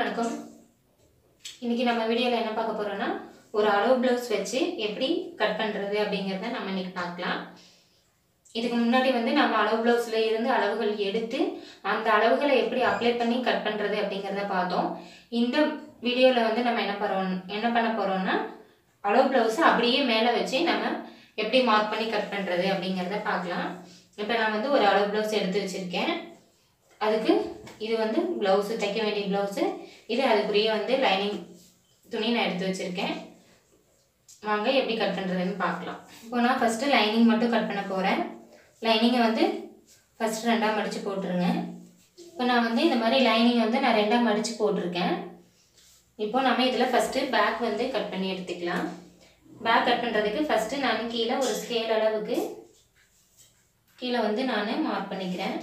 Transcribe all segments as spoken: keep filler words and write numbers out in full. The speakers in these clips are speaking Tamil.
வணக்கம். இன்னைக்கு நம்ம வீடியோல என்ன பார்க்க போறோம்னா ஒரு அளவு ப்ளவுஸ் வச்சு எப்படி கட் பண்றது அப்படிங்கறத நம்ம இன்னைக்கு பார்க்கலாம். இதுக்கு முன்னாடி வந்து நம்ம அளவு ப்ளவுஸ்ல இருந்து அளவுகள் எடுத்து அந்த அளவுகளை எப்படி அப்ளை பண்ணி கட் பண்றது அப்படிங்கறத பார்த்தோம். இந்த வீடியோல வந்து நம்ம என்ன பண்றோம் என்ன பண்ண போறோம்னா அளவு ப்ளவுஸ் அப்படியே மேலே வச்சு நம்ம எப்படி மார்க் பண்ணி கட் பண்றது அப்படிங்கறத பார்க்கலாம். இப்போ நான் வந்து ஒரு அளவு ப்ளவுஸ் எடுத்து வச்சிருக்கேன். அதுக்கு இது வந்து ப்ளவுஸ் தைக்க வேண்டிய ப்ளவுஸ். இது அதுக்குரிய வந்து லைனிங் துணி நான் எடுத்து வச்சிருக்கேன். வாங்க எப்படி கட் பண்றதுன்னு பார்க்கலாம். இப்போ நான் ஃபர்ஸ்ட் லைனிங் மட்டும் கட் பண்ண போறேன். லைனிங்கை வந்து ஃபர்ஸ்ட் ரெண்டா மடிச்சு போட்டுருங்க. இப்போ நான் வந்து இந்த மாதிரி லைனிங் வந்து நான் ரெண்டா மடிச்சு போட்டிருக்கேன். இப்போ நம்ம இதில் ஃபர்ஸ்ட் பேக் வந்து கட் பண்ணி எடுத்துக்கலாம். பேக் கட் பண்ணுறதுக்கு ஃபர்ஸ்ட் நான் கீழே ஒரு ஸ்கேல் அளவுக்கு கீழே வந்து நான் மார்க் பண்ணிக்கிறேன்.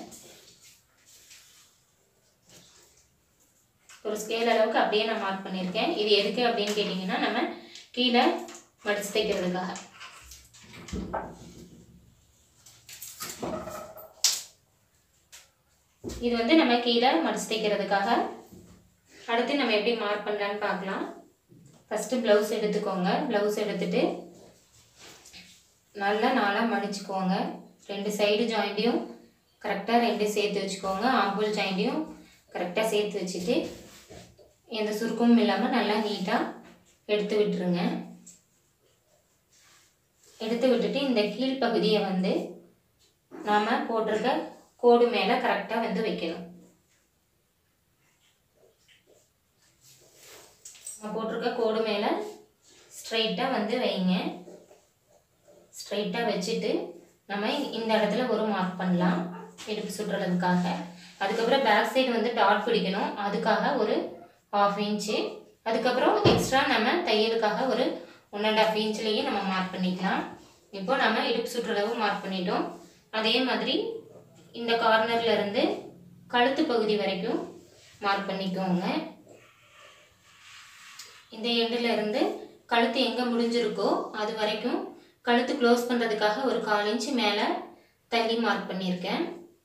ஒரு ஸ்கேல் அளவுக்கு அப்படியே நான் மார்க் பண்ணியிருக்கேன். இது எதுக்கு அப்படின்னு கேட்டிங்கன்னா நம்ம கீழே மடிச்சு தைக்கிறதுக்காக. இது வந்து நம்ம கீழே மடிச்சு தைக்கிறதுக்காக. அடுத்து நம்ம எப்படி மார்க் பண்ணலான்னு பார்க்கலாம். ஃபஸ்ட்டு ப்ளவுஸ் எடுத்துக்கோங்க. ப்ளவுஸ் எடுத்துட்டு நல்லா நாளாக மடிச்சுக்கோங்க. ரெண்டு சைடு ஜாயிண்ட்டையும் கரெக்டாக ரெண்டு சேர்த்து வச்சுக்கோங்க. ஆம்பூல் ஜாயிண்ட்டையும் கரெக்டாக சேர்த்து வச்சுட்டு எந்த சுருக்கமும் இல்லாமல் நல்லா நீட்டாக எடுத்து விட்டுருங்க. எடுத்து விட்டுட்டு இந்த கீழ்ப்பகுதியை வந்து நாம் போட்டிருக்க கோடு மேலே கரெக்டாக வந்து வைக்கணும். நான் போட்டிருக்க கோடு மேலே ஸ்ட்ரைட்டாக வந்து வைங்க. ஸ்ட்ரைட்டாக வச்சுட்டு நம்ம இந்த இடத்துல ஒரு மார்க் பண்ணலாம் இடுப்பு சுற்றுறதுக்காக. அதுக்கப்புறம் பேக் சைடு வந்து டாட் பிடிக்கணும். அதுக்காக ஒரு ஹாஃப் இன்ச்சு. அதுக்கப்புறம் எக்ஸ்ட்ரா நம்ம தையலுக்காக ஒரு ஒன் அண்ட் ஹாஃப் இன்ச்லேயே நம்ம மார்க் பண்ணிக்கலாம். இப்போ நம்ம இடுப்பு சுற்றளவு மார்க் பண்ணிட்டோம். அதே மாதிரி இந்த கார்னர்ல இருந்து கழுத்து பகுதி வரைக்கும் மார்க் பண்ணிக்கோங்க. இந்த எண்டில் இருந்து கழுத்து எங்கே முடிஞ்சிருக்கோ அது வரைக்கும் கழுத்து க்ளோஸ் பண்ணுறதுக்காக ஒரு கால் இன்ச்சு மேலே தள்ளி மார்க் பண்ணியிருக்கேன்.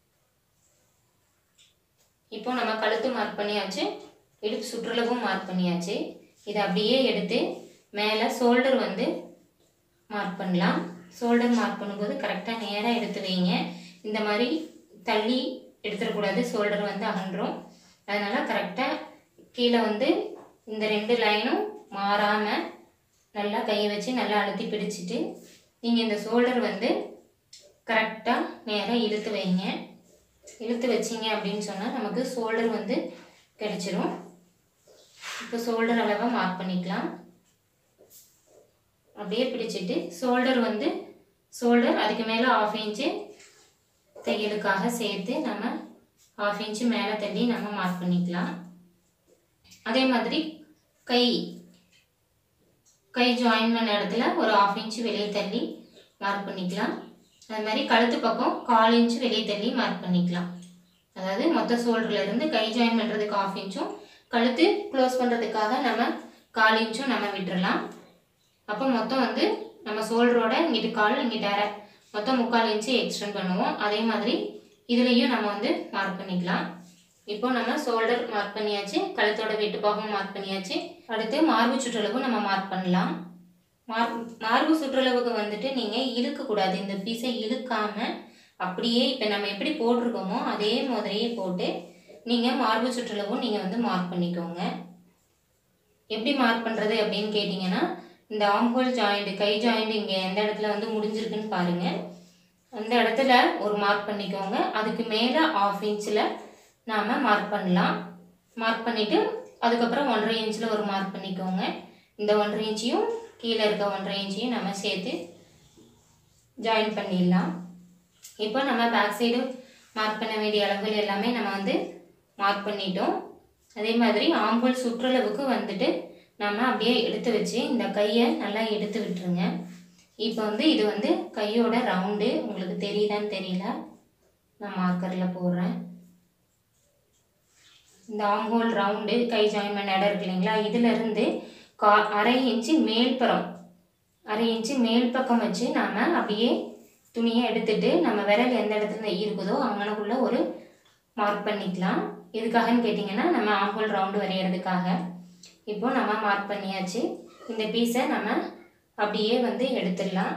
இப்போ நம்ம கழுத்து மார்க் பண்ணியாச்சு, இடுப்பு சுற்றளவும் மார்க் பண்ணியாச்சு. இதை அப்படியே எடுத்து மேலே ஷோல்டர் வந்து மார்க் பண்ணலாம். ஷோல்டர் மார்க் பண்ணும்போது கரெக்டாக நேராக எடுத்து வைங்க. இந்த மாதிரி தள்ளி எடுத்துடக்கூடாது, ஷோல்டர் வந்து அகன்றும். அதனால் கரெக்டாக கீழே வந்து இந்த ரெண்டு லைனும் மாறாமல் நல்லா கையை வச்சு நல்லா அழுத்தி பிடிச்சிட்டு நீங்கள் இந்த ஷோல்டர் வந்து கரெக்டாக நேராக இழுத்து வைங்க. இழுத்து வச்சிங்க அப்படின்னு சொன்னால் நமக்கு ஷோல்டர் வந்து கிடைச்சிரும். இப்போ ஷோல்டர் அளவை மார்க் பண்ணிக்கலாம். அப்படியே பிடிச்சிட்டு ஷோல்டர் வந்து ஷோல்டர் அதுக்கு மேலே ஆஃப் இன்ச்சு தையலுக்காக சேர்த்து நம்ம ஆஃப் இன்ச்சு மேலே தள்ளி நம்ம மார்க் பண்ணிக்கலாம். அதே மாதிரி கை கை ஜாயின் பண்ண இடத்துல ஒரு ஆஃப் இன்ச்சு வெளியே தள்ளி மார்க் பண்ணிக்கலாம். அது மாதிரி கழுத்து பக்கம் கால் இன்ச்சு வெளியே தள்ளி மார்க் பண்ணிக்கலாம். அதாவது மொத்த ஷோல்டர்லேருந்து கை ஜாயின் பண்ணுறதுக்கு ஆஃப் இன்ச்சும் கழுத்து க்ளோஸ் பண்ணுறதுக்காக நம்ம கால் இன்ச்சும் நம்ம விட்டுடலாம். அப்போ மொத்தம் வந்து நம்ம ஷோல்டரோட இங்கிட்டு கால் இங்கிட்ட அரை மொத்தம் முக்கால் இன்ச்சு எக்ஸ்டெண்ட் பண்ணுவோம். அதே மாதிரி இதுலேயும் நம்ம வந்து மார்க் பண்ணிக்கலாம். இப்போ நம்ம ஷோல்டர் மார்க் பண்ணியாச்சு, கழுத்தோட வெட்டு பாகம் மார்க் பண்ணியாச்சு. அடுத்து மார்பு சுற்றளவு நம்ம மார்க் பண்ணலாம். மார்பு மார்பு சுற்றளவுக்கு வந்துட்டு நீங்கள் இழுக்கக்கூடாது. இந்த பீஸை இழுக்காமல் அப்படியே இப்போ நம்ம எப்படி போட்டிருக்கோமோ அதே மாதிரியே போட்டு நீங்கள் மார்பு சுற்றளவும் நீங்கள் வந்து மார்க் பண்ணிக்கோங்க. எப்படி மார்க் பண்ணுறது அப்படின்னு கேட்டிங்கன்னா இந்த ஆம்ஹோல் ஜாயிண்ட் கை ஜாயிண்ட் இங்கே எந்த இடத்துல வந்து முடிஞ்சிருக்குன்னு பாருங்கள். அந்த இடத்துல ஒரு மார்க் பண்ணிக்கோங்க. அதுக்கு மேலே ஆஃப் இன்ச்சில் நாம் மார்க் பண்ணலாம். மார்க் பண்ணிவிட்டு அதுக்கப்புறம் ஒன்றரை இன்ச்சில் ஒரு மார்க் பண்ணிக்கோங்க. இந்த ஒன்றரை இன்ச்சையும் கீழே இருக்க ஒன்றரை இன்ச்சையும் நம்ம சேர்த்து ஜாயின் பண்ணிடலாம். இப்போ நம்ம பேக் சைடு மார்க் பண்ண வேண்டிய அளவுகள் எல்லாமே நம்ம வந்து மார்க் பண்ணிட்டோம். அதே மாதிரி ஆம்பூல் சுற்றளவுக்கு வந்துட்டு நம்ம அப்படியே எடுத்து வச்சு இந்த கையை நல்லா எடுத்து விட்டுருங்க. இப்போ வந்து இது வந்து கையோட ரவுண்டு உங்களுக்கு தெரியுதான்னு தெரியல, நான் மார்க்கரில் போடுறேன். இந்த ஆம்ஹோல் ரவுண்டு கை ஜாயின் பண்ண இடம் இருக்கு இல்லைங்களா, இதிலிருந்து கா அரை இன்ச்சு மேல்புறம் அரை இன்ச்சு மேல் பக்கம் வச்சு நாம் அப்படியே துணியை எடுத்துட்டு நம்ம விரல் எந்த இடத்துல இருக்குதோ அங்கனக்குள்ள ஒரு மார்க் பண்ணிக்கலாம். எதுக்காகன்னு கேட்டிங்கன்னா நம்ம ஆம்ஹோல் ரவுண்டு வரைகிறதுக்காக. இப்போ நம்ம மார்க் பண்ணியாச்சு. இந்த பீஸை நம்ம அப்படியே வந்து எடுத்துடலாம்.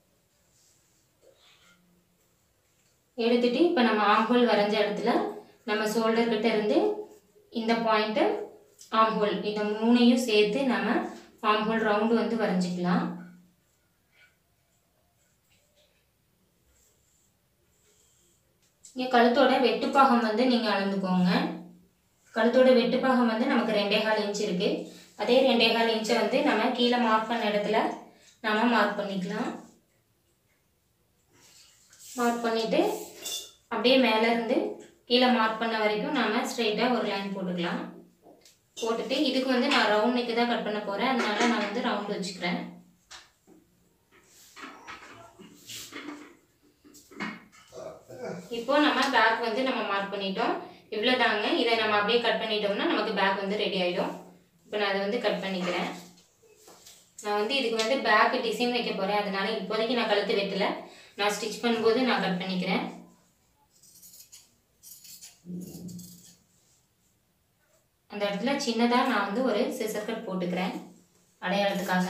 எடுத்துட்டு இப்போ நம்ம ஆம்ஹோல் வரைஞ்ச இடத்துல நம்ம ஷோல்டர் கிட்ட இருந்து இந்த பாயிண்ட்டு ஆம்ஹோல் இந்த மூணையும் சேர்த்து நம்ம ஆம்ஹோல் ரவுண்டு வந்து வரைஞ்சிக்கலாம். இங்கே கழுத்தோட வெட்டுப்பாகம் வந்து நீங்கள் அளந்துக்கோங்க. கழுத்தோட வெட்டுப்பாகம் வந்து நமக்கு ரெண்டே கால் இன்ச் இருக்குது. அதே ரெண்டே கால் இன்ச்சை வந்து நம்ம கீழே மார்க் பண்ண இடத்துல நம்ம மார்க் பண்ணிக்கலாம். மார்க் பண்ணிவிட்டு அப்படியே மேலேருந்து கீழே மார்க் பண்ண வரைக்கும் நாம் ஸ்ட்ரெயிட்டாக ஒரு லைன் போட்டுக்கலாம். போட்டுட்டு இதுக்கு வந்து நான் ரவுண்ட் நெக்கு தான் கட் பண்ண போகிறேன். அதனால நான் வந்து ரவுண்டு வச்சுக்கிறேன். இப்போ நம்ம பேக் வந்து நம்ம மார்க் பண்ணிட்டோம். இவ்வளோ தாங்க. இதை நம்ம அப்படியே கட் பண்ணிட்டோம்னா நமக்கு பேக் வந்து ரெடி ஆகிடும். இப்போ நான் அதை வந்து கட் பண்ணிக்கிறேன். நான் வந்து இதுக்கு வந்து பேக் டிசைன் வைக்க போகிறேன். அதனால இப்போதைக்கு நான் கழுத்து வெட்டலை. நான் ஸ்டிச் பண்ணும்போது நான் கட் பண்ணிக்கிறேன். அந்த இடத்துல சின்னதாக நான் வந்து ஒரு சிசர் கட் போட்டுக்கிறேன் அடையாளத்துக்காக.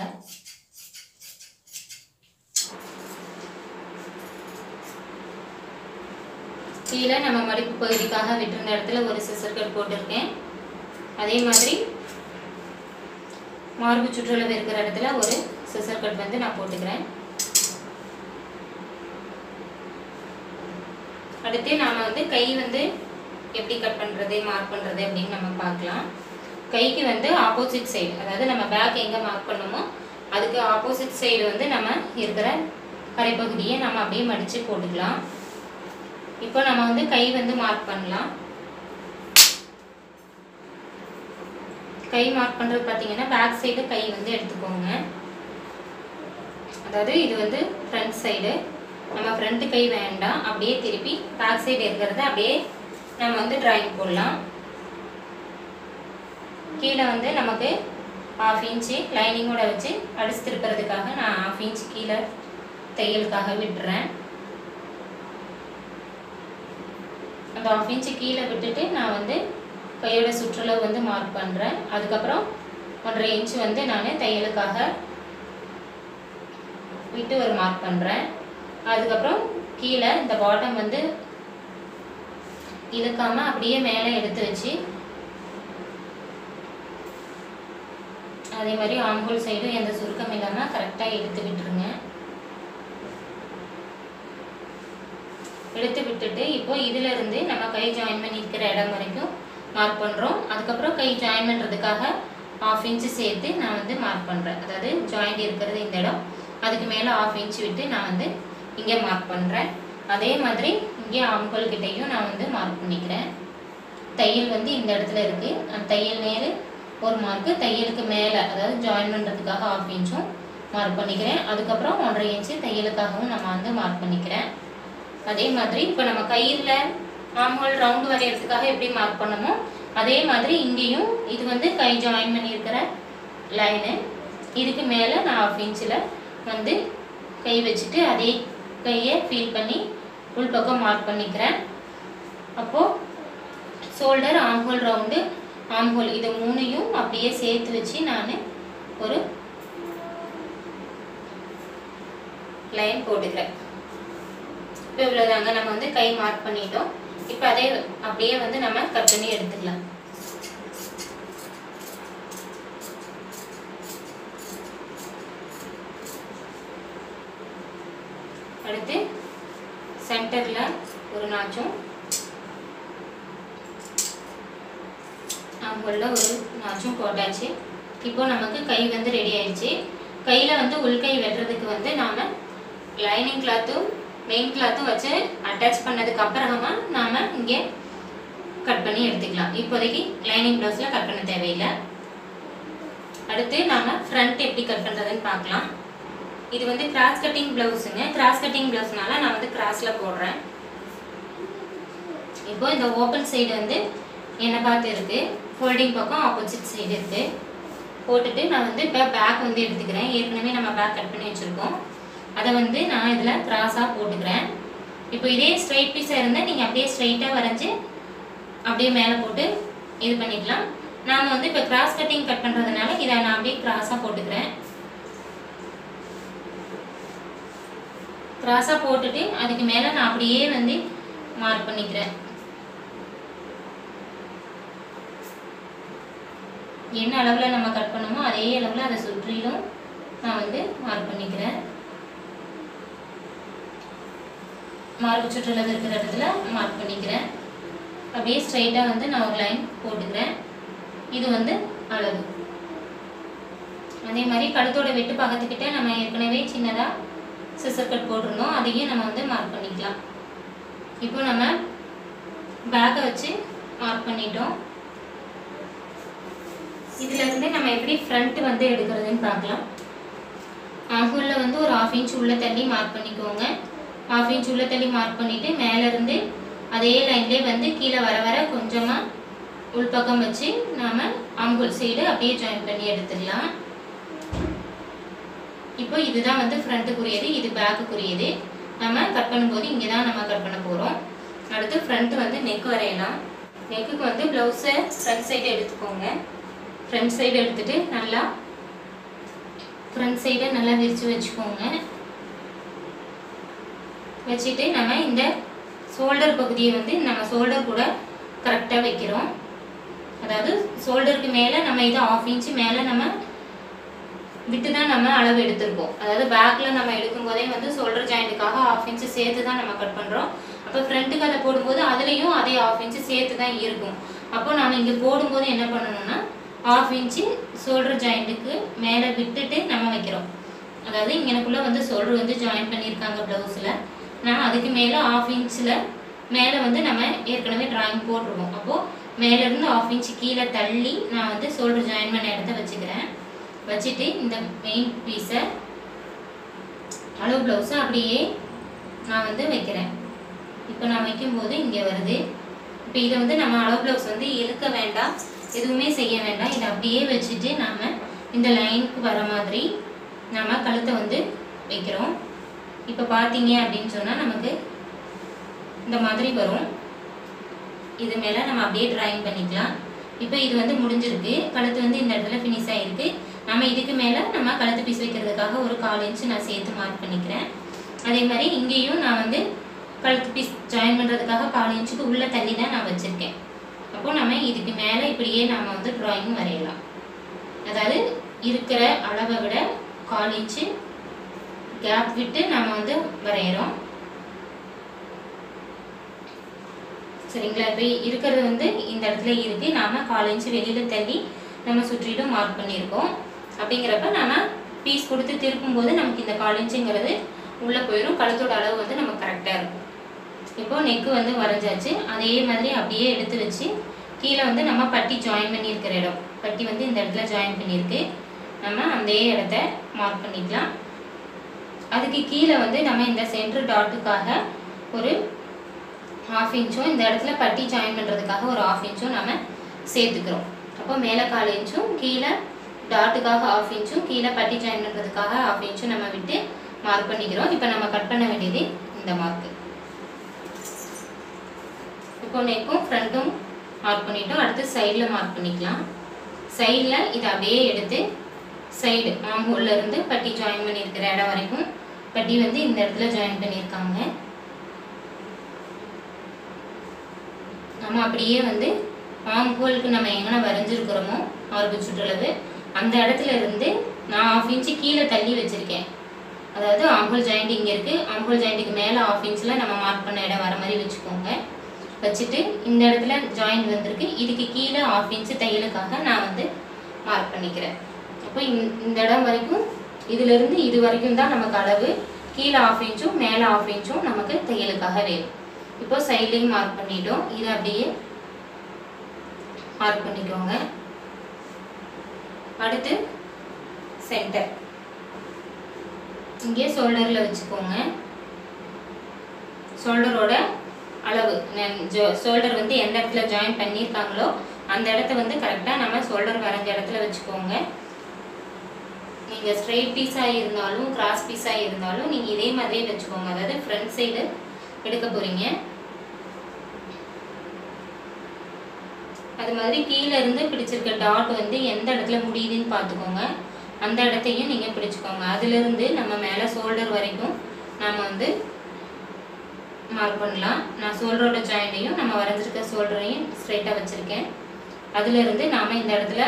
கீழே நம்ம மடிப்பு பகுதிக்காக விட்டுருந்த இடத்துல ஒரு சிசர் கட் போட்டிருக்கேன். அதே மாதிரி மார்பு சுற்றளவு இருக்கிற இடத்துல ஒரு சிசர் கட் வந்து நான் போட்டுக்கிறேன். அடுத்து நாம் வந்து கை வந்து எப்படி கட் பண்ணுறது மார்க் பண்ணுறது அப்படின்னு நம்ம பார்க்கலாம். கைக்கு வந்து ஆப்போசிட் சைடு, அதாவது நம்ம பேக் எங்கே மார்க் பண்ணோமோ அதுக்கு ஆப்போசிட் சைடு வந்து நம்ம இருக்கிற கரைப்பகுதியை நம்ம அப்படியே மடித்து போட்டுக்கலாம். இப்போ நம்ம வந்து கை வந்து மார்க் பண்ணலாம். கை மார்க் பண்ணுறது பார்த்தீங்கன்னா பேக் சைடு கை வந்து எடுத்துக்கோங்க. அதாவது இது வந்து ஃப்ரண்ட் சைடு. நம்ம ஃப்ரண்ட் கை வேண்டாம், அப்படியே திருப்பி பேக் சைடு இருக்கிறத அப்படியே நம்ம வந்து டிராயிங் போடலாம். கீழே வந்து நமக்கு ஹாஃப் இன்ச்சு லைனிங்கோட வச்சு அடிச்சு திருப்புறதுக்காக நான் ஹாஃப் இன்ச் கீழே தையலுக்காக விட்டுறேன். அந்த ஹாஃப் இன்ச்சு கீழே விட்டுட்டு நான் வந்து கையோட சுற்றளவு வந்து மார்க் பண்ணுறேன். அதுக்கப்புறம் ஒன்றரை இன்ச்சு வந்து நான் தையலுக்காக விட்டு ஒரு மார்க் பண்ணுறேன். அதுக்கப்புறம் கீழே இந்த பாட்டம் வந்து இழுக்காமல் அப்படியே மேலே எடுத்து வச்சு அதே மாதிரி ஆம்ஹோல் சைடும் எந்த சுருக்கம் இல்லாமல் கரெக்டாக எடுத்து விட்டுருங்க. எடுத்து விட்டுட்டு இப்போ இதிலிருந்து நம்ம கை ஜாயின் பண்ணி இருக்கிற இடம் வரைக்கும் மார்க் பண்ணுறோம். அதுக்கப்புறம் கை ஜாயின் பண்ணுறதுக்காக ஹாஃப் இன்ச்சு சேர்த்து நான் வந்து மார்க் பண்ணுறேன். அதாவது ஜாயிண்ட் இருக்கிறது இந்த இடம், அதுக்கு மேலே ஹாஃப் இன்ச்சு விட்டு நான் வந்து இங்கே மார்க் பண்ணுறேன். அதே மாதிரி இங்கே ஆம்ஹோல் கிட்டையும் நான் வந்து மார்க் பண்ணிக்கிறேன். தையல் வந்து இந்த இடத்துல இருக்குது. அந்த தையல் நேர் ஒரு மார்க்கு, தையலுக்கு மேலே அதாவது ஜாயின் பண்ணுறதுக்காக ஹாஃப் இன்ச்சும் மார்க் பண்ணிக்கிறேன். அதுக்கப்புறம் ஒன்றரை இன்ச்சு தையலுக்காகவும் நம்ம வந்து மார்க் பண்ணிக்கிறேன். அதே மாதிரி இப்போ நம்ம கையில் ஆம்ஹோல் ரவுண்டு வரைகிறதுக்காக எப்படி மார்க் பண்ணமோ அதே மாதிரி இங்கேயும் இது வந்து கை ஜாயின் பண்ணியிருக்கிற லைனு, இதுக்கு மேலே நான் ஹாஃப் இன்ச்சில் வந்து கை வச்சுட்டு அதே கையை ஃபீல் பண்ணி உள் பக்கம் மார்க் பண்ணிக்கிறேன். அப்போது ஷோல்டர் ஆம்ஹோல் ரவுண்டு ஆம்ஹோல் இது மூணையும் அப்படியே சேர்த்து வச்சு நான் ஒரு லைன் போட்டுக்கிறேன். இப்போ இவ்வளோதாங்க, நம்ம வந்து கை மார்க் பண்ணிட்டோம். இப்போ அதே அப்படியே வந்து நம்ம கட் பண்ணி எடுத்துக்கலாம். அடுத்து சென்டரில் ஒரு நாச்சும் ஆம்ஹோலில் ஒரு நாச்சும் போட்டாச்சு. இப்போ நமக்கு கை வந்து ரெடி ஆயிடுச்சு. கையில் வந்து உள்கை வெட்டுறதுக்கு வந்து நாம் லைனிங் கிளாத்தும் மெயின் கிளாத்தும் வச்சு அட்டாச் பண்ணதுக்கு அப்புறமா நாம் இங்கே கட் பண்ணி எடுத்துக்கலாம். இப்போதைக்கு லைனிங் ப்ளவுஸில் கட் பண்ண தேவையில்லை. அடுத்து நாம் ஃப்ரண்ட் எப்படி கட் பண்ணுறதுன்னு பார்க்கலாம். இது வந்து கிராஸ் கட்டிங் ப்ளவுஸுங்க. கிராஸ் கட்டிங் ப்ளவுஸ்னால நான் வந்து கிராஸில் போடுறேன். இப்போ இந்த ஓப்பன் சைடு வந்து என்னை பார்த்து இருக்குது, ஃபோல்டிங் பக்கம் ஆப்போசிட் சைடு இருக்குது. போட்டுட்டு நான் வந்து இப்போ பேக் வந்து எடுத்துக்கிறேன். ஏற்கனவே நம்ம பேக் கட் பண்ணி வச்சுருக்கோம். அதை வந்து நான் இதில் கிராஸாக போட்டுக்கிறேன். இப்போ இதே ஸ்ட்ரைட் பீஸாக இருந்தால் நீங்கள் அப்படியே ஸ்ட்ரைட்டாக வரைஞ்சி அப்படியே மேலே போட்டு இது பண்ணிக்கலாம். நாம் வந்து இப்போ கிராஸ் கட்டிங் கட் பண்ணுறதுனால இதை நான் அப்படியே கிராஸாக போட்டுக்கிறேன். கிராஸாக போட்டுட்டு அதுக்கு மேலே நான் அப்படியே வந்து மார்க் பண்ணிக்கிறேன். என்ன அளவில் நம்ம கட் பண்ணோமோ அதே அளவில் அதை சுற்றிலும் நான் வந்து மார்க் பண்ணிக்கிறேன். மார்க் சுற்றளவு இருக்கிற இடத்துல மார்க் பண்ணிக்கிறேன். அப்படியே ஸ்ட்ரைட்டாக வந்து நான் ஒரு லைன் போட்டுக்கிறேன். இது வந்து அளவு. அதே மாதிரி கழுத்தோட வெட்டு பக்கத்துக்கிட்ட நம்ம ஏற்கனவே சின்னதாக சிசர் கட் போட்டிருந்தோம், அதையும் நம்ம வந்து மார்க் பண்ணிக்கலாம். இப்போ நம்ம பேக்கை வச்சு மார்க் பண்ணிட்டோம். இதுலேருந்து நம்ம எப்படி ஃப்ரண்ட் வந்து எடுக்கிறதுன்னு பார்க்கலாம். ஆம்ஹோலில் வந்து ஒரு ஹாஃப் இன்ச் உள்ள தள்ளி மார்க் பண்ணிக்கோங்க. ஹாஃப் இன்ச் உள்ள தள்ளி மார்க் பண்ணிவிட்டு மேலேருந்து அதே லைன்லேயே வந்து கீழே வர வர கொஞ்சமாக உள்பக்கம் வச்சு நாம் ஆம்ஹோல் சைடு அப்படியே ஜாயின் பண்ணி எடுத்துடலாம். இப்போ இதுதான் வந்து ஃப்ரண்ட்டுக்குரியது, இது பேக்குக்குரியது. நம்ம கட் பண்ணும்போது இங்கே தான் நம்ம கட் பண்ண போகிறோம். அடுத்து ஃப்ரண்ட் வந்து நெக் வரையலாம். நெக்குக்கு வந்து ப்ளவுஸை ஃப்ரண்ட் சைடு எடுத்துக்கோங்க. ஃப்ரண்ட் சைடு எடுத்துகிட்டு நல்லா ஃப்ரண்ட் சைடை நல்லா விரித்து வச்சுக்கோங்க. வச்சுட்டு நம்ம இந்த ஷோல்டர் பகுதியை வந்து நம்ம ஷோல்டர் கூட கரெக்டாக வைக்கிறோம். அதாவது ஷோல்டருக்கு மேலே நம்ம இதை ஆஃப் இன்ச்சு மேலே நம்ம விட்டு தான் நம்ம அளவு எடுத்திருக்கோம். அதாவது பேக்கில் நம்ம எடுக்கும்போதே வந்து ஷோல்டர் ஜாயிண்ட்டுக்காக ஆஃப் இன்ச்சு சேர்த்து தான் நம்ம கட் பண்ணுறோம். அப்போ ஃப்ரண்ட்டுக்கு அதை போடும்போது அதுலேயும் அதே ஆஃப் இன்ச்சு சேர்த்து தான் இருக்கும். அப்போ நாம் இங்கே போடும்போது என்ன பண்ணணும்னா ஆஃப் இன்ச்சு ஷோல்டர் ஜாயிண்ட்டுக்கு மேலே விட்டுட்டு நம்ம வைக்கிறோம். அதாவது இங்கனக்குள்ளே வந்து ஷோல்டர் வந்து ஜாயின் பண்ணியிருக்காங்க ப்ளவுஸில். நான் அதுக்கு மேலே ஆஃப் இன்ச்சில் மேலே வந்து நம்ம ஏற்கனவே ட்ராயிங் போட்டிருக்கோம். அப்போது மேலேருந்து ஆஃப் இன்ச்சு கீழே தள்ளி நான் வந்து ஷோல்டர் ஜாயின் பண்ண இடத்த வச்சுக்கிறேன். வச்சுட்டு இந்த மெயின் பீஸை அளவு ப்ளவுஸை அப்படியே நான் வந்து வைக்கிறேன். இப்போ நான் வைக்கும்போது இங்கே வருது. இப்போ இதை வந்து நம்ம அளவு ப்ளவுஸ் வந்து இழுக்க வேண்டாம், எதுவுமே செய்ய வேண்டாம். இதை அப்படியே வச்சுட்டு நாம் இந்த லைனுக்கு வர மாதிரி நம்ம கழுத்தை வந்து வைக்கிறோம். இப்போ பார்த்தீங்க அப்படின்னு சொன்னால் நமக்கு இந்த மாதிரி வரும். இது மேலே நம்ம அப்படியே ட்ராயிங் பண்ணிக்கலாம். இப்போ இது வந்து முடிஞ்சிருக்கு. கழுத்து வந்து இந்த இடத்துல ஃபினிஷ் ஆகிருக்கு. நம்ம இதுக்கு மேலே நம்ம கழுத்து பீஸ் வைக்கிறதுக்காக ஒரு கால் இன்ச்சு நான் சேர்த்து மார்க் பண்ணிக்கிறேன். அதே மாதிரி இங்கேயும் நான் வந்து கழுத்து பீஸ் ஜாயின் பண்ணுறதுக்காக கால் இன்ச்சுக்கு உள்ளே தள்ளி தான் நான் வச்சுருக்கேன். அப்போது நம்ம இதுக்கு மேலே இப்படியே நாம் வந்து ட்ராயிங் வரையலாம். அதாவது இருக்கிற அளவை விட கால் இன்ச்சு கேப் விட்டு நம்ம வந்து வரைகிறோம். சரிங்களா? இப்போ இருக்கிறது வந்து இந்த இடத்துல இருக்குது. நாம் கால் இன்ச்சு வெளியில் தள்ளி நம்ம சுற்றிலும் மார்க் பண்ணியிருக்கோம். அப்படிங்கிறப்ப நம்ம பீஸ் கொடுத்து திருப்பும்போது நமக்கு இந்த கால் இன்ச்சுங்கிறது உள்ளே போயிடும். கழுத்தோட அளவு வந்து நமக்கு கரெக்டாக இருக்கும். இப்போது நெக்கு வந்து வரைஞ்சாச்சு. அதே மாதிரி அப்படியே எடுத்து வச்சு கீழே வந்து நம்ம பட்டி ஜாயின் பண்ணியிருக்கிற இடம், பட்டி வந்து இந்த இடத்துல ஜாயின் பண்ணியிருக்கு. நம்ம அந்த இடத்த மார்க் பண்ணிக்கலாம். அதுக்கு கீழே வந்து நம்ம இந்த சென்டர் டாட்டுக்காக ஒரு ஹாஃப் இன்ச்சும் இந்த இடத்துல பட்டி ஜாயின் பண்ணுறதுக்காக ஒரு ஹாஃப் இன்ச்சும் நம்ம சேர்த்துக்கிறோம். அப்போ மேலே கால் இன்ச்சும் கீழே டாட்டுக்காக ஹாஃப் இன்ச்சும் கீழே பட்டி ஜாயின் பண்ணுறதுக்காக ஹாஃப் இன்ச்சும் நம்ம விட்டு மார்க் பண்ணிக்கிறோம். இப்போ நம்ம கட் பண்ண வேண்டியது இந்த மார்க்கு. இப்போ நெக்கும் ஃப்ரண்ட்டும் மார்க் பண்ணிட்டோம். அடுத்து சைடில் மார்க் பண்ணிக்கலாம். சைடில் இதை அப்படியே எடுத்து சைடு ஆம்ஹோல்ல இருந்து பட்டி ஜாயின் பண்ணியிருக்கிற இடம் வரைக்கும் பட்டி வந்து இந்த இடத்துல ஜாயின் பண்ணியிருக்காங்க. நம்ம அப்படியே வந்து ஆம்ஹோலுக்கு நம்ம எங்கே வரைஞ்சிருக்கிறோமோ மார்பு சுற்றளவு அந்த இடத்துல இருந்து நான் ஆஃப் இன்ச்சு கீழே தள்ளி வச்சுருக்கேன். அதாவது ஆம்ஹோல் ஜாயிண்ட் இங்கே இருக்குது. ஆம்ஹோல் ஜாயிண்ட்டுக்கு மேலே ஆஃப் இன்ச்சில் நம்ம மார்க் பண்ண இடம் வர மாதிரி வச்சுக்கோங்க. வச்சுட்டு இந்த இடத்துல ஜாயிண்ட் வந்திருக்கு. இதுக்கு கீழே ஆஃப் இன்ச்சு தையலுக்காக நான் வந்து மார்க் பண்ணிக்கிறேன். அப்போ இந்த இடம் வரைக்கும் இதிலிருந்து இது வரைக்கும் தான் நமக்கு அளவு. கீழே ஆஃப் இன்ச்சும் மேலே ஆஃப் இன்ச்சும் நமக்கு தையலுக்காக வேணும். இப்போ சைட்லையும் மார்க் பண்ணிட்டோம். இதை அப்படியே மார்க் பண்ணிக்கோங்க. அடுத்து சென்டர் இங்கே ஷோல்டரில் வச்சுக்கோங்க. ஷோல்டரோட அளவு ஷோல்டர் வந்து எந்த இடத்துல ஜாயின் பண்ணியிருக்காங்களோ அந்த இடத்த வந்து கரெக்டாக நம்ம ஷோல்டர் வரைஞ்ச இடத்துல வச்சுக்கோங்க. நீங்கள் ஸ்ட்ரெயிட் பீஸாக இருந்தாலும் கிராஸ் பீஸாக இருந்தாலும் நீங்கள் இதே மாதிரியே வச்சுக்கோங்க. அதாவது ஃப்ரண்ட் சைடு எடுக்க போகிறீங்க. அது மாதிரி கீழே இருந்து பிடிச்சிருக்க டாட் வந்து எந்த இடத்துல முடியுதுன்னு பார்த்துக்கோங்க. அந்த இடத்தையும் நீங்கள் பிடிச்சிக்கோங்க. அதிலிருந்து நம்ம மேலே ஷோல்டர் வரைக்கும் நாம் வந்து மார்க் பண்ணலாம். நான் ஷோல்டரோட ஜாயிண்ட்டையும் நம்ம வரைஞ்சிருக்க ஷோல்டரையும் ஸ்ட்ரைட்டாக வச்சுருக்கேன். அதிலிருந்து நாம் இந்த இடத்துல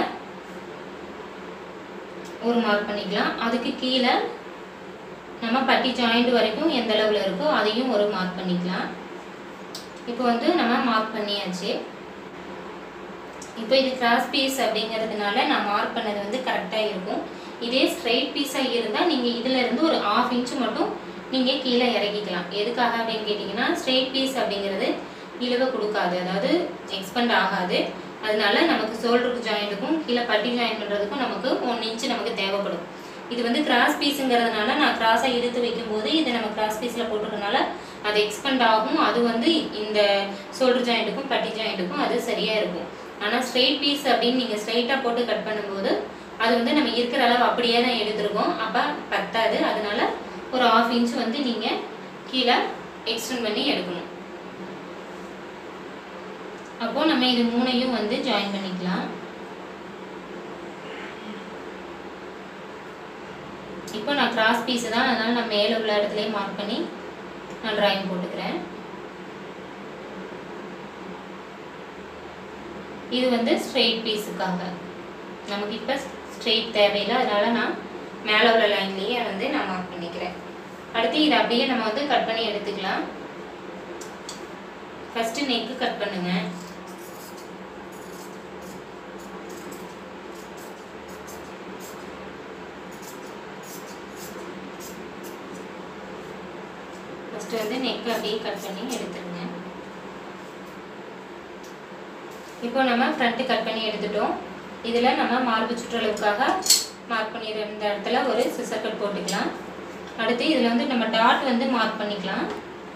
ஒரு மார்க் பண்ணிக்கலாம். அதுக்கு கீழே நம்ம பட்டி ஜாயிண்ட் வரைக்கும் எந்த அளவில் இருக்கோ அதையும் ஒரு மார்க் பண்ணிக்கலாம். இப்போ வந்து நம்ம மார்க் பண்ணியாச்சு. இப்போ இது கிராஸ் பீஸ் அப்படிங்கிறதுனால நான் மார்க் பண்ணது வந்து கரெக்டாக இருக்கும். இதே ஸ்ட்ரைட் பீஸாக இருந்தால் நீங்கள் இதில் இருந்து ஒரு ஆஃப் இன்ச்சு மட்டும் நீங்கள் கீழே இறக்கிக்கலாம். எதுக்காக அப்படின்னு கேட்டிங்கன்னா, ஸ்ட்ரெயிட் பீஸ் அப்படிங்கிறது இழுவை கொடுக்காது, அதாவது எக்ஸ்பெண்ட் ஆகாது. அதனால நமக்கு ஷோல்டருக்கு ஜாயிண்ட்டுக்கும் கீழே பட்டி ஜாயின் பண்ணுறதுக்கும் நமக்கு ஒன் இன்ச்சு நமக்கு தேவைப்படும். இது வந்து கிராஸ் பீஸுங்கிறதுனால நான் கிராஸாக இழுத்து வைக்கும்போது இதை நம்ம கிராஸ் பீஸில் போட்டுறதுனால அது எக்ஸ்பெண்ட் ஆகும். அது வந்து இந்த ஷோல்டர் ஜாயிண்ட்டுக்கும் பட்டி ஜாயிண்ட்டுக்கும் அது சரியாக இருக்கும். ஆனால் ஸ்ட்ரெயிட் பீஸ் அப்படின்னு நீங்கள் ஸ்ட்ரெயிட்டாக போட்டு கட் பண்ணும்போது அது வந்து நம்ம இருக்கிற அளவு அப்படியே தான் எடுத்துருக்கோம். அப்போ பத்தாது. அதனால ஒரு ஆஃப் இன்ச் வந்து நீங்கள் கீழே எக்ஸ்டெண்ட் பண்ணி எடுக்கணும். அப்போது நம்ம இது மூணையும் வந்து ஜாயின் பண்ணிக்கலாம். இப்போ நான் கிராஸ் பீஸு தான், அதனால் நான் மேலே உள்ள இடத்துலையே மார்க் பண்ணி நான் ட்ராயிங் போட்டுக்கிறேன். இது வந்து ஸ்ட்ரெயிட் பீஸுக்காக நமக்கு இப்போ ஸ்ட்ரெயிட் தேவையில்லை. அதனால் நான் மேலே உள்ள லைன்லேயே வந்து நான் மார்க் பண்ணிக்கிறேன். அடுத்து இதை அப்படியே நம்ம வந்து கட் பண்ணி எடுத்துக்கலாம். ஃபஸ்ட்டு நெக்கு கட் பண்ணுங்க. ஃபஸ்ட்டு வந்து நெக்கு அப்படியே கட் பண்ணி எடுத்துருங்க. இப்போ நம்ம ஃப்ரண்ட்டு கட் பண்ணி எடுத்துட்டோம். இதில் நம்ம மார்பு சுற்றளவுக்காக மார்க் பண்ணியிருந்த இடத்துல ஒரு சிசர் கட் போட்டுக்கலாம். அடுத்து இதில் வந்து நம்ம டாட் வந்து மார்க் பண்ணிக்கலாம்.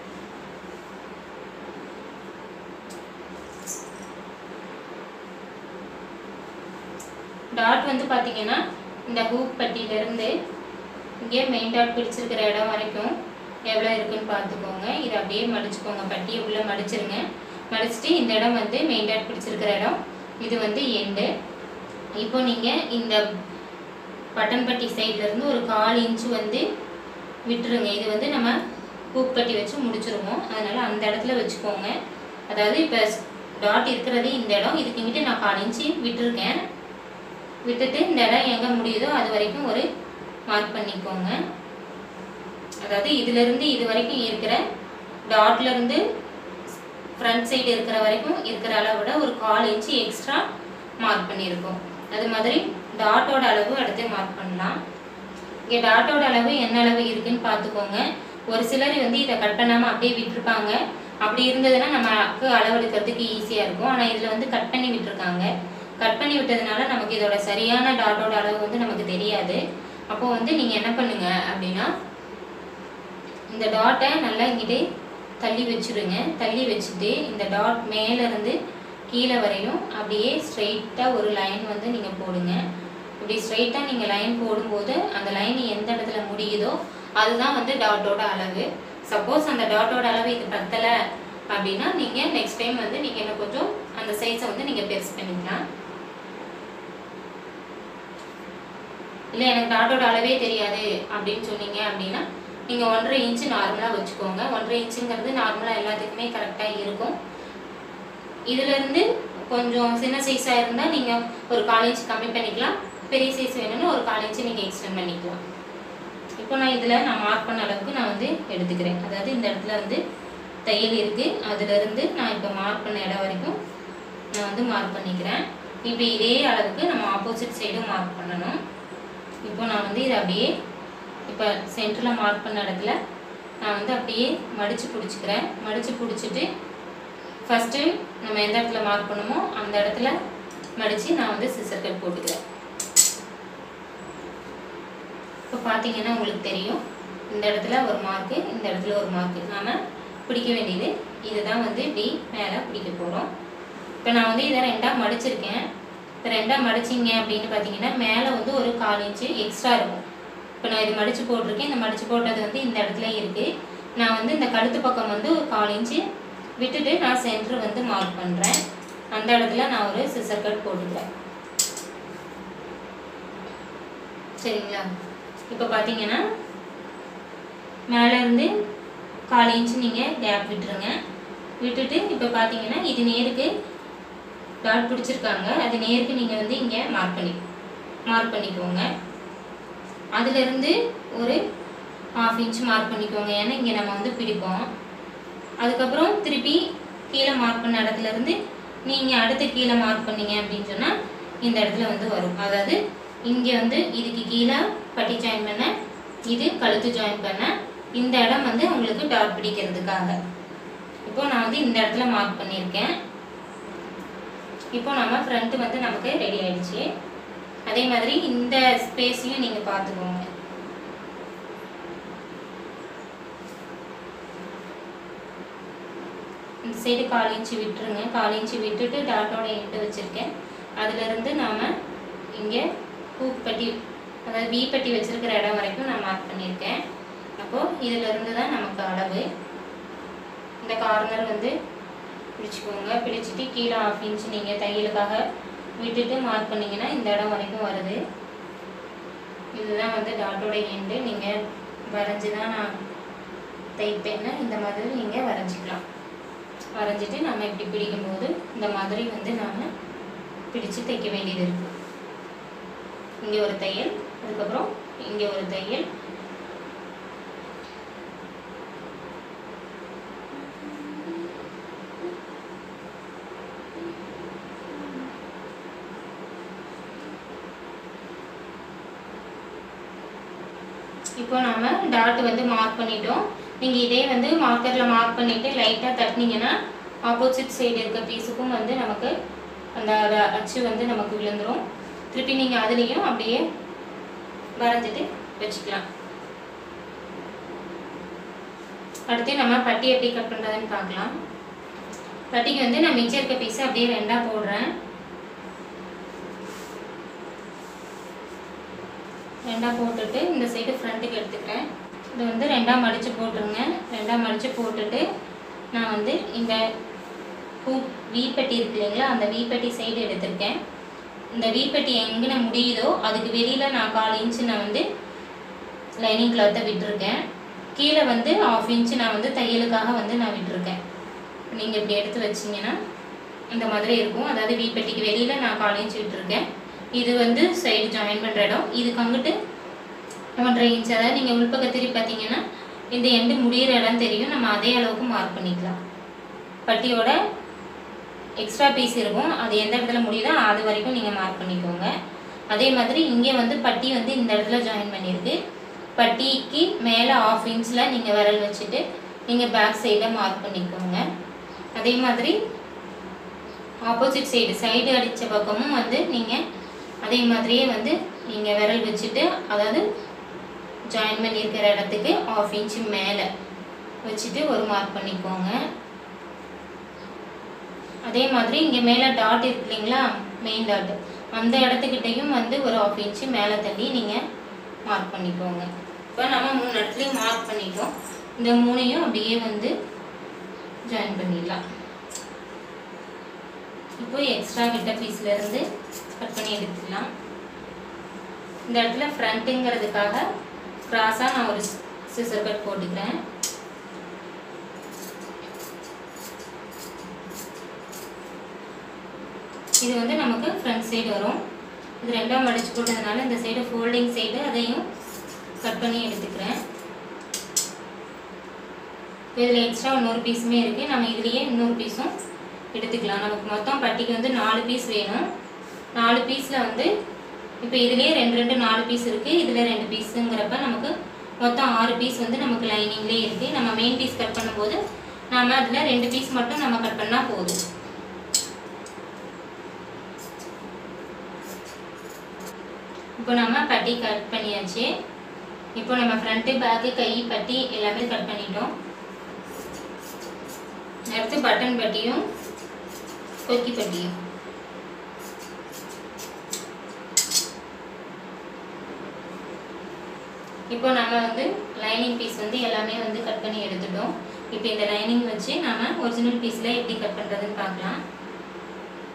டாட் வந்து பார்த்தீங்கன்னா இந்த ஹூக் பட்டியிலேருந்து இங்கே மெயின் டாட் பிடிச்சிருக்கிற இடம் வரைக்கும் எவ்வளோ இருக்குன்னு பார்த்துக்கோங்க. இதை அப்படியே மடிச்சுக்கோங்க. பட்டியை உள்ளே மடிச்சிருங்க. மடிச்சுட்டு இந்த இடம் வந்து மெயின் டாட் பிடிச்சிருக்கிற இடம், இது வந்து எண்டு. இப்போ நீங்கள் இந்த பட்டன் பட்டி சைட்லேருந்து ஒரு கால் இன்ச்சு வந்து விட்டுருங்க. இது வந்து நம்ம ஹூக் பட்டி வச்சு முடிச்சிருவோம். அதனால் அந்த இடத்துல வச்சுக்கோங்க. அதாவது இப்போ டாட் இருக்கிறது இந்த இடம், இதுக்கு இங்கிட்ட நான் கால் இன்ச்சு விட்டுருக்கேன். விட்டுட்டு இந்த இடம் எங்கே முடியுதோ அது வரைக்கும் ஒரு மார்க் பண்ணிக்கோங்க. அதாவது இதிலிருந்து இது வரைக்கும் இருக்கிற டாட்லேருந்து ஃப்ரண்ட் சைடு இருக்கிற வரைக்கும் இருக்கிற அளவோட ஒரு கால் இன்ச்சு எக்ஸ்ட்ரா மார்க் பண்ணியிருக்கோம். அது மாதிரி டாட்டோட அளவு அடுத்து மார்க் பண்ணலாம். இங்கே டாட்டோட அளவு என்ன அளவு இருக்குன்னு பார்த்துக்கோங்க. ஒரு சிலர் வந்து இதை கட் பண்ணாமல் அப்படியே விட்டுருப்பாங்க. அப்படி இருந்ததுன்னா நமக்கு அளவு எடுக்கிறதுக்கு ஈஸியாக இருக்கும். ஆனால் இதில் வந்து கட் பண்ணி விட்டுருக்காங்க. கட் பண்ணி விட்டதுனால நமக்கு இதோட சரியான டாட்டோட அளவு வந்து நமக்கு தெரியாது. அப்போது வந்து நீங்கள் என்ன பண்ணுங்க அப்படின்னா, இந்த டாட்டை நல்லா இங்கிட்டே தள்ளி வச்சுருங்க. தள்ளி வச்சுட்டு இந்த டாட் மேலேருந்து கீழே வரையும் அப்படியே ஸ்ட்ரெயிட்டாக ஒரு லைன் வந்து நீங்கள் போடுங்க. இப்படி ஸ்ட்ரெயிட்டாக நீங்கள் லைன் போடும்போது அந்த லைன் எந்த இடத்துல முடியுதோ அதுதான் வந்து டாட்டோட அளவு. சப்போஸ் அந்த டாட்டோட அளவு இது பத்தலை அப்படின்னா நீங்கள் நெக்ஸ்ட் டைம் வந்து நீங்கள் என்ன கொஞ்சம் அந்த சைஸை வந்து நீங்கள் பெருசு பண்ணிக்கலாம். இல்லை எனக்கு டாட்டோட அளவே தெரியாது அப்படின்னு சொன்னீங்க அப்படின்னா நீங்கள் ஒன்றரை இன்ச்சு நார்மலாக வச்சுக்கோங்க. ஒன்றரை இன்ச்சுங்கிறது நார்மலாக எல்லாத்துக்குமே கரெக்டாக இருக்கும். இதிலேருந்து கொஞ்சம் சின்ன சைஸாக இருந்தால் நீங்கள் ஒரு கால் இன்ச்சு கம்மி பண்ணிக்கலாம். பெரிய சைஸ் வேணும்னா ஒரு கால் இன்ச்சு நீங்கள் எக்ஸ்டெண்ட் பண்ணிக்கலாம். இப்போ நான் இதில் நான் மார்க் பண்ண அளவுக்கு நான் வந்து எடுத்துக்கிறேன். அதாவது இந்த இடத்துல வந்து தையல் இருக்குது, அதிலிருந்து நான் இப்போ மார்க் பண்ண இடம் வரைக்கும் நான் வந்து மார்க் பண்ணிக்கிறேன். இப்போ இதே அளவுக்கு நம்ம ஆப்போசிட் சைடும் மார்க் பண்ணணும். இப்போ நான் வந்து இதை அப்படியே இப்போ சென்டரில் மார்க் பண்ண இடத்துல நான் வந்து அப்படியே மடித்து பிடிச்சிக்கிறேன். மடித்து பிடிச்சிட்டு ஃபஸ்ட்டு நம்ம எந்த இடத்துல மார்க் பண்ணுமோ அந்த இடத்துல மடித்து நான் வந்து சிசர் கட் போட்டுக்கிறேன். இப்போ பார்த்தீங்கன்னா உங்களுக்கு தெரியும், இந்த இடத்துல ஒரு மார்க்கு, இந்த இடத்துல ஒரு மார்க்கு. நாம் பிடிக்க வேண்டியது இதுதான் வந்து இப்படி மேலே பிடிக்க போகிறோம். இப்போ நான் வந்து இதை ரெண்டாக மடிச்சிருக்கேன். இப்போ ரெண்டாக மடிச்சிங்க அப்படின்னு பார்த்தீங்கன்னா மேலே வந்து ஒரு கால் இன்ச்சு எக்ஸ்ட்ரா இருக்கும். இப்போ நான் இது மடித்து போட்டிருக்கேன். இந்த மடித்து போட்டது வந்து இந்த இடத்துல இருக்குது. நான் வந்து இந்த கழுத்து பக்கம் வந்து ஒரு கால் இன்ச்சு விட்டுட்டு நான் சென்டர் வந்து மார்க் பண்ணுறேன். அந்த இடத்துல நான் ஒரு சிசர் கட் போட்டுக்கிறேன். சரிங்களா? இப்போ பார்த்தீங்கன்னா மேலேருந்து கால் இன்ச்சு நீங்கள் கேப் விட்டுருங்க. விட்டுட்டு இப்போ பார்த்தீங்கன்னா இது நேருக்கு டாட் பிடிச்சிருக்காங்க, அது நேருக்கு நீங்கள் வந்து இங்கே மார்க் பண்ணி மார்க் பண்ணிக்கோங்க. அதிலிருந்து ஒரு ஹாஃப் இன்ச் மார்க் பண்ணிக்கோங்க, ஏன்னா இங்கே நம்ம வந்து பிடிப்போம். அதுக்கப்புறம் திருப்பி கீழே மார்க் பண்ண இடத்துலேருந்து நீங்கள் அடுத்து கீழே மார்க் பண்ணீங்க அப்படின்னு சொன்னால் இந்த இடத்துல வந்து வரும். அதாவது இங்கே வந்து இதுக்கு கீழே பட்டி ஜாயின் பண்ண, இது கழுத்து ஜாயின் பண்ண, இந்த இடம் வந்து உங்களுக்கு டாட் பிடிக்கிறதுக்காக. இப்போ நான் வந்து இந்த இடத்துல மார்க் பண்ணியிருக்கேன். இப்போ நம்ம ஃப்ரண்ட் வந்து நமக்கு ரெடி ஆயிடுச்சு. அதே மாதிரி இந்த ஸ்பேஸையும் நீங்கள் பார்த்துக்கோங்க. இந்த சைடு கால் இன்ச்சு விட்டுருங்க. கால் இன்ச்சு விட்டுட்டு டாட்டோட எண்டு வச்சுருக்கேன். அதிலிருந்து நாம் இங்கே ஹூக் பட்டி, அதாவது வி பட்டி வச்சுருக்கிற இடம் வரைக்கும் நான் மார்க் பண்ணியிருக்கேன். அப்போது இதிலிருந்து தான் நமக்கு அளவு. இந்த கார்னர் வந்து பிடிச்சிக்கோங்க. பிடிச்சிட்டு கீழே ஹாஃப் இன்ச்சு நீங்கள் தையலுக்காக விட்டுட்டு மார்க் பண்ணிங்கன்னா இந்த இடம் வரைக்கும் வருது. இதுதான் வந்து டாட்டோட எண்டு. நீங்கள் வரைஞ்சி தான் நான் தைப்பேன்னு இந்த மாதிரி நீங்கள் வரைஞ்சிக்கலாம். வரைஞ்சிட்டு நம்ம இப்படி பிடிக்கும்போது இந்த மாதிரி வந்து நாம் பிடிச்சு தைக்க வேண்டியது இருக்குது. இங்கே ஒரு தையல், அதுக்கப்புறம் இங்கே ஒரு தையல். இப்போ நாம டாட் வந்து மார்க் பண்ணிட்டோம். நீங்கள் இதே வந்து மார்க்கரில் மார்க் பண்ணிவிட்டு லைட்டாக தட்டினீங்கன்னா ஆப்போசிட் சைடு இருக்க பீஸுக்கும் வந்து நமக்கு அந்த அச்சு வந்து நமக்கு விழுந்துடும். திருப்பி நீங்கள் அதுலேயும் அப்படியே வரைஞ்சிட்டு வச்சுக்கலாம். அடுத்து நம்ம பட்டி எப்படி கட் பண்ணுறதுன்னு பார்க்கலாம். பட்டிக்கு வந்து நான் மிச்சம் இருக்க பீஸை அப்படியே ரெண்டாக போடுறேன். ரெண்டாக போட்டுட்டு இந்த சைடு ஃப்ரண்ட்டுக்கு எடுத்துக்கிறேன். இது வந்து ரெண்டாக மடித்து போட்டுருங்க. ரெண்டாக மடித்து போட்டுட்டு நான் வந்து இந்த பூ வீப்பட்டி இருக்கு இல்லைங்களா, அந்த வீப்பட்டி சைடு எடுத்திருக்கேன். இந்த வீப்பட்டி எங்கே முடியுதோ அதுக்கு வெளியில் நான் கால் இன்ச்சு நான் வந்து லைனிங் கிளாத்தை விட்டுருக்கேன். கீழே வந்து ஆஃப் இன்ச்சு நான் வந்து தையலுக்காக வந்து நான் விட்டுருக்கேன். நீங்கள் இப்படி எடுத்து வச்சிங்கன்னா இந்த மாதிரி இருக்கும். அதாவது வீப்பட்டிக்கு வெளியில் நான் கால் இன்ச்சு விட்டுருக்கேன். இது வந்து சைடு ஜாயின் பண்ணுற இடம். இதுக்கு அங்கிட்டு ஒன்றரை இன்ச், அதாவது நீங்கள் உள்பக்கம் திருப்பி பார்த்தீங்கன்னா இந்த எண்டு முடிகிற இடம் தெரியும். நம்ம அதே அளவுக்கு மார்க் பண்ணிக்கலாம். பட்டியோட எக்ஸ்ட்ரா பீஸ் இருக்கும், அது எந்த இடத்துல முடியுதோ அது வரைக்கும் நீங்கள் மார்க் பண்ணிக்கோங்க. அதே மாதிரி இங்கே வந்து பட்டி வந்து இந்த இடத்துல ஜாயின் பண்ணியிருக்கு. பட்டிக்கு மேலே ஆஃப் இன்ச்சில் நீங்கள் விரல் வச்சுட்டு நீங்கள் பேக் சைடை மார்க் பண்ணிக்கோங்க. அதே மாதிரி ஆப்போசிட் சைடு சைடு அடித்த பக்கமும் வந்து நீங்கள் அதே மாதிரியே வந்து நீங்கள் விரல் வச்சுட்டு, அதாவது ஜாயின் பண்ணியிருக்கிற இடத்துக்கு ஆஃப் இன்ச்சு மேலே வச்சுட்டு ஒரு மார்க் பண்ணிக்கோங்க. அதே மாதிரி இங்கே மேலே டாட் இருக்கு இல்லைங்களா, மெயின் டாட், அந்த இடத்துக்கிட்டையும் வந்து ஒரு ஆஃப் இன்ச்சு மேலே தள்ளி நீங்கள் மார்க் பண்ணிக்கோங்க. இப்போ நம்ம மூணு இடத்துலையும் மார்க் பண்ணிட்டோம். இந்த மூணையும் அப்படியே வந்து ஜாயின் பண்ணிடலாம். இப்போ எக்ஸ்ட்ரா விட்ட பீஸ்லேருந்து கட் பண்ணி எடுத்துக்கலாம். இந்த இடத்துல ஃப்ரண்ட்டுங்கிறதுக்காக கிராஸாக நான் ஒரு சிசர் கட் போட்டுக்கிறேன். இது வந்து நமக்கு ஃப்ரண்ட் சைடு வரும். இது ரெண்டாக மடிச்சு போட்டதுனால இந்த சைடு ஃபோல்டிங் சைடு அதையும் கட் பண்ணி எடுத்துக்கிறேன். இதில் எக்ஸ்ட்ரா இன்னொரு பீஸுமே இருக்குது. நம்ம இதுலேயே இன்னொரு பீஸும் எடுத்துக்கலாம். நமக்கு மொத்தம் பட்டிக்கு வந்து நாலு பீஸ் வேணும். நாலு பீஸில் வந்து இப்போ இதுலேயே ரெண்டு ரெண்டு நாலு பீஸ் இருக்குது, இதில் ரெண்டு பீஸுங்கிறப்ப நமக்கு மொத்தம் ஆறு பீஸ் வந்து நமக்கு லைனிங்லேயே இருக்குது. நம்ம மெயின் பீஸ் கட் பண்ணும்போது நாம் அதில் ரெண்டு பீஸ் மட்டும் நம்ம கட் பண்ணால் போதும். இப்போ நம்ம பட்டி கட் பண்ணியாச்சு. இப்போ நம்ம ஃப்ரண்ட்டு பேக்கு கை பட்டி எல்லாமே கட் பண்ணிட்டோம். அடுத்து பட்டன் பட்டியும் கொக்கி பட்டியும். இப்போ நம்ம வந்து லைனிங் பீஸ் வந்து எல்லாமே வந்து கட் பண்ணி எடுத்துட்டோம். இப்போ இந்த லைனிங் வச்சு நம்ம ஒரிஜினல் பீஸில் எப்படி கட் பண்ணுறதுன்னு பார்க்கலாம்.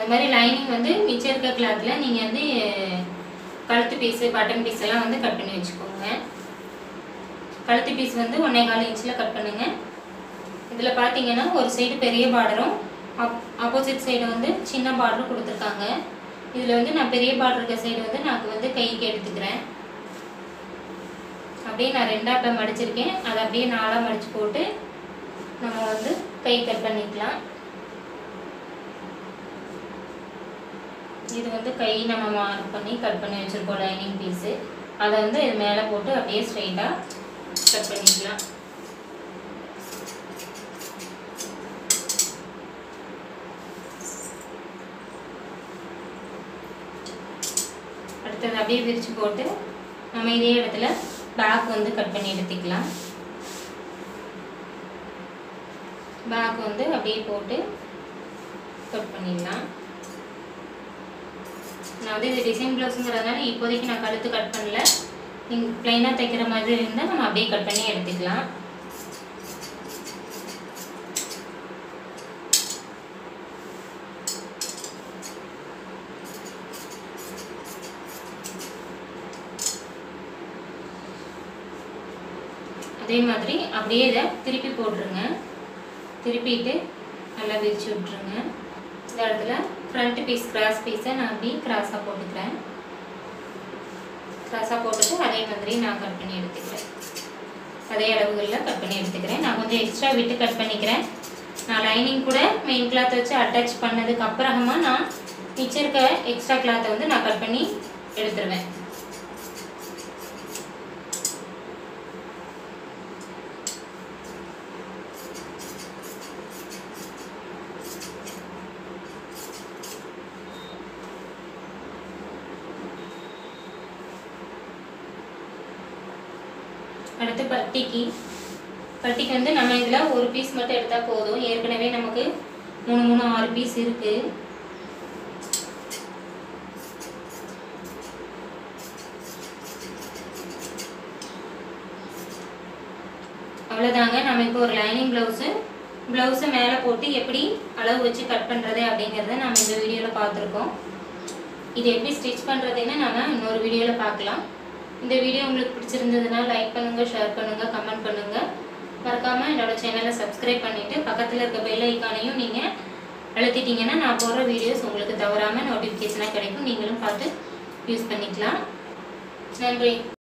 அது மாதிரி லைனிங் வந்து மிச்சம் இருக்க கிளாத்தில் நீங்கள் வந்து கழுத்து பீஸு பட்டன் பீஸ் எல்லாம் வந்து கட் பண்ணி வச்சுக்கோங்க. கழுத்து பீஸ் வந்து ஒன்றே கால் இன்ச்சில் கட் பண்ணுங்கள். இதில் பார்த்தீங்கன்னா ஒரு சைடு பெரிய பார்டரும் ஆப் ஆப்போசிட் சைடு வந்து சின்ன பார்டரும் கொடுத்துருக்காங்க. இதில் வந்து நான் பெரிய பார்டர் இருக்க சைடு வந்து நான் வந்து கைக்கு எடுத்துக்கிறேன். அப்படியே நான் ரெண்டாக இப்போ மடிச்சிருக்கேன். அதை அப்படியே நாலாக மடித்து போட்டு நம்ம வந்து கை கட் பண்ணிக்கலாம். இது வந்து கை நம்ம மார்க் பண்ணி கட் பண்ணி வச்சுருக்கோம் லைனிங் பீஸு. அதை வந்து இது மேலே போட்டு அப்படியே ஸ்ட்ரைட்டாக கட் பண்ணிக்கலாம். அடுத்தது அப்படியே விரித்து போட்டு நம்ம இதே இடத்துல பேக் வந்து கட் பண்ணி எடுத்துக்கலாம். பேக் வந்து அப்படியே போட்டு கட் பண்ணிடலாம். நான் வந்து இது டிசைன் ப்ளவுஸுங்கிறதுனால இப்போதைக்கு நான் கழுத்து கட் பண்ணல. நீங்கள் ப்ளைனாக தைக்கிற மாதிரி இருந்தால் நம்ம அப்படியே கட் பண்ணி எடுத்துக்கலாம். அதே மாதிரி அப்படியே இதை திருப்பி போட்டுருங்க. திருப்பிட்டு நல்லா விரிச்சு விட்டுருங்க. இந்த இடத்துல ஃப்ரண்ட் பீஸ் கிராஸ் பீஸை நான் அப்படி கிராஸாக போட்டுக்கிறேன். கிராஸாக போட்டுட்டு அதே மாதிரி நான் கட் பண்ணி எடுத்துக்கிறேன். அதே அளவுகளில் கட் பண்ணி எடுத்துக்கிறேன். நான் கொஞ்சம் எக்ஸ்ட்ரா விட்டு கட் பண்ணிக்கிறேன். நான் லைனிங் கூட மெயின் கிளாத் வச்சு அட்டாச் பண்ணதுக்கு அப்புறமா நான் மிச்சம் இருக்க எக்ஸ்ட்ரா கிளாத்தை வந்து நான் கட் பண்ணி எடுத்துருவேன். அடுத்து பட்டிக்கு பட்டிக்கு வந்து நம்ம இதில் ஒரு பீஸ் மட்டும் எடுத்தால் போதும். ஏற்கனவே நமக்கு மூணு மூணு ஆறு பீஸ் இருக்குது. அவ்வளோதாங்க. நம்ம இப்போ ஒரு லைனிங் ப்ளவுஸு ப்ளவுஸை மேலே போட்டு எப்படி அளவு வச்சு கட் பண்ணுறது அப்படிங்கிறத நம்ம இந்த வீடியோவில் பார்த்துருக்கோம். இது எப்படி ஸ்டிச் பண்ணுறதுன்னு நம்ம இன்னொரு வீடியோவில் பார்க்கலாம். இந்த வீடியோ உங்களுக்கு பிடிச்சிருந்ததுன்னா லைக் பண்ணுங்கள், ஷேர் பண்ணுங்கள், கமெண்ட் பண்ணுங்கள். மறக்காமல் என்னோடய சேனலை சப்ஸ்கிரைப் பண்ணிவிட்டு பக்கத்தில் இருக்க பெல் ஐக்கானையும் நீங்கள் அழுத்திட்டிங்கன்னா நான் போடுற வீடியோஸ் உங்களுக்கு தவறாமல் நோட்டிஃபிகேஷனாக கிடைக்கும். நீங்களும் பார்த்து யூஸ் பண்ணிக்கலாம். நன்றி.